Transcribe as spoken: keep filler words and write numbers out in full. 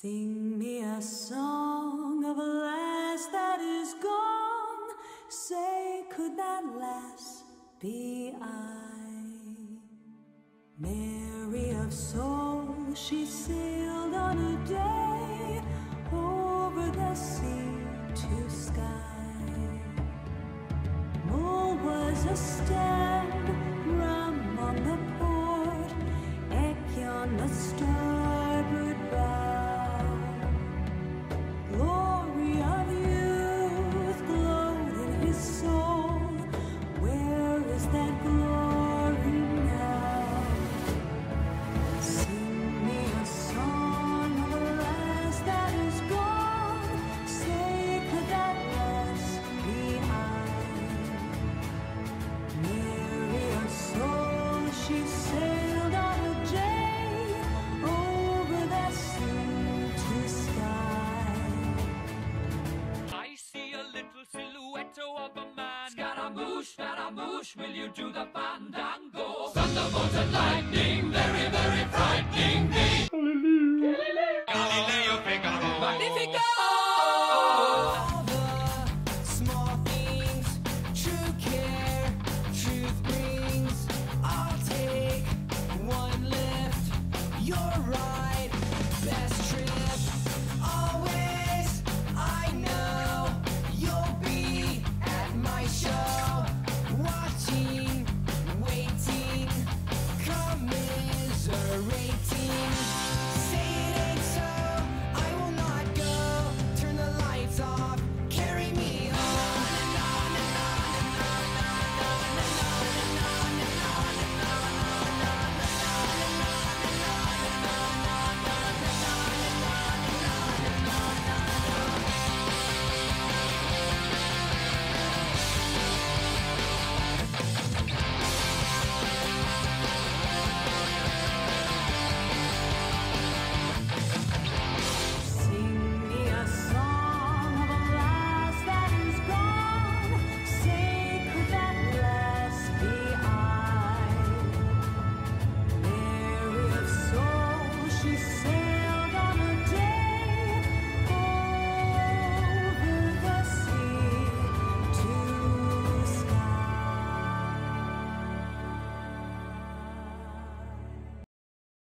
Sing me a song of a lass that is gone. Say, could that lass be I? Mary of soul, she sailed on a day over the sea to sky. Mull was a stem, rum on the port, Eke on the starboard bow. Glory of youth glowed in his soul. Where is that glory now? Sing me a song of a lass that is gone. Say, could that lass be I? Mary of soul, she sailed on a day over the sea to sky. I see a little silhouette of a man. Scaramouche, Scaramouche, will you do the fandango? Thunderbolt and lightning, very, very frightening me.